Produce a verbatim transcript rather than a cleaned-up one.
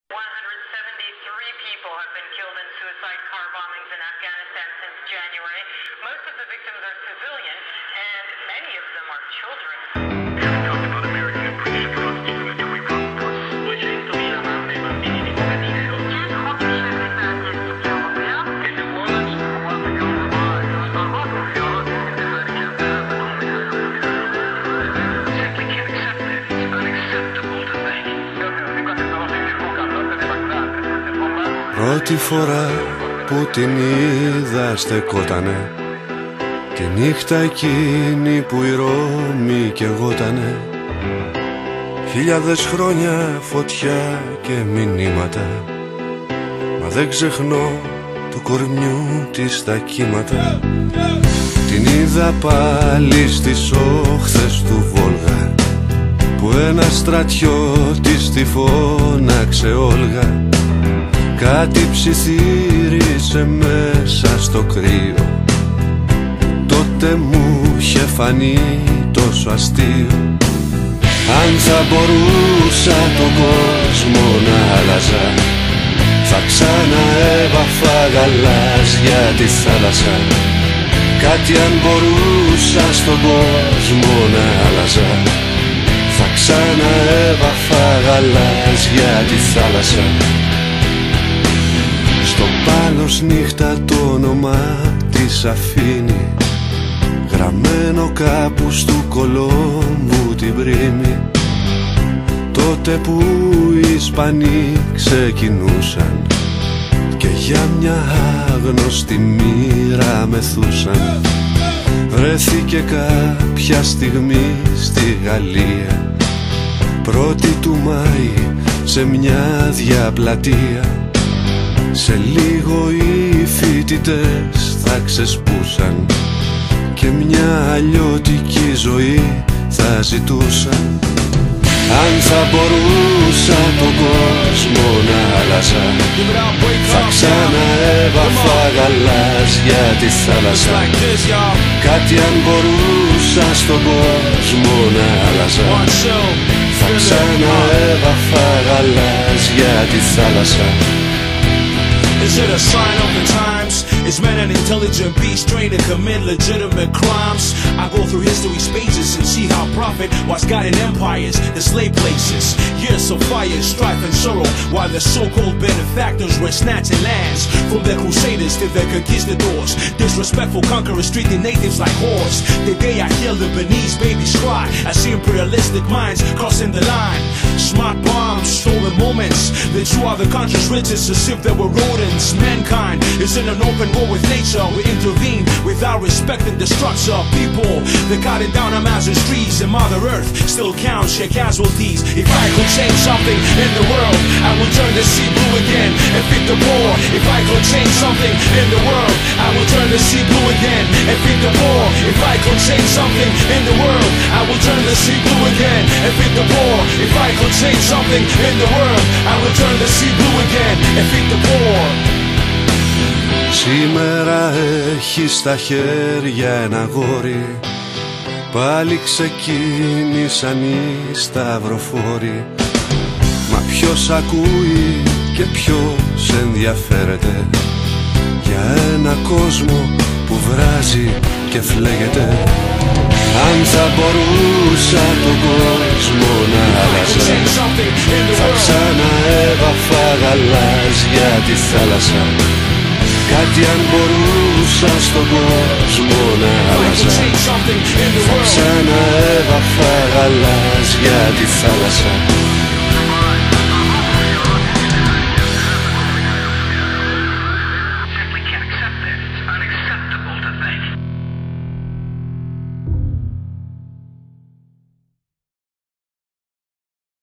one hundred seventy-three people have been killed in suicide car bombings in Afghanistan since January. Most of the victims are civilian, and many of them are children. Πρώτη φορά που την είδα στεκότανε τη νύχτα εκείνη που η Ρώμη καιγότανε. Χιλιάδες χρόνια φωτιά και μηνύματα, μα δεν ξεχνώ του κορμιού της τα κύματα. Την είδα πάλι στις όχθες του Βόλγα, που ένας στρατιώτης τη φώναξε Όλγα. Κάτι ψιθύρισε μέσα στο κρύο, τότε μου είχε φανεί τόσο αστείο. Αν θα μπορούσα τον κόσμο να άλλαζα, θα ξαναέβαφα γαλάζια τη θάλασσα. Κάτι αν μπορούσα στον κόσμο να άλλαζα, θα ξαναέβαφα γαλάζια τη θάλασσα. Στο πάλος νύχτα το όνομα της αφήνει, γραμμένο κάπου στου Κολόμβου την πρίμη. Τότε που οι Ισπανοί ξεκινούσαν και για μια άγνωστη μοίρα μεθούσαν, βρέθηκε κάποια στιγμή στη Γαλλία, πρώτη του Μάη σε μια διαπλατεία. Σε λίγο οι φοιτητές θα ξεσπούσαν και μια αλλιώτικη ζωή θα ζητούσαν. Αν θα μπορούσα τον κόσμο να άλλαζα, θα ξαναέβαφα γαλάζια τη θάλασσα. Κάτι αν μπορούσα στον κόσμο να άλλαζα, θα ξαναέβαφα γαλάζια τη θάλασσα. Is it a sign of the times? Is man an intelligent beast trained to commit legitimate crimes? I go through history's pages and see how profit was guiding empires to slave places. Years of fire, strife and sorrow, while the so-called benefactors were snatching lands from the crusaders to the conquistadors. Disrespectful conquerors treating natives like whores. The day I hear the Benin's babies cry, I see imperialistic minds crossing the line. Smart bombs, stolen moments, they chew out the country's riches as if they were rodents. Mankind is in an open war with nature. We intervene without respecting the structure of people. They're cutting down Amazon's trees, and Mother Earth still counts your casualties. If I could change something in the world, I would turn the sea blue again and feed the poor. If I could change something in the world, I would turn the sea blue again and feed the poor. If I could change something in the world, I would turn the sea blue again and feed the poor. If I could change something in the world, I would turn the sea blue again and feed the poor. Σήμερα έχει στα χέρια ένα γόρι, πάλι ξεκίνησαν οι σταυροφόροι. Μα ποιος ακούει και ποιος ενδιαφέρεται για ένα κόσμο που βράζει και φλέγεται. Αν θα μπορούσα τον κόσμο να άλλαζα, θα ξαναέβαφα γαλάζια τη θάλασσα. Κάτι αν μπορούσα στον κόσμο να άλλαζα, θα ξαναέβαφα γαλάζια τη θάλασσα.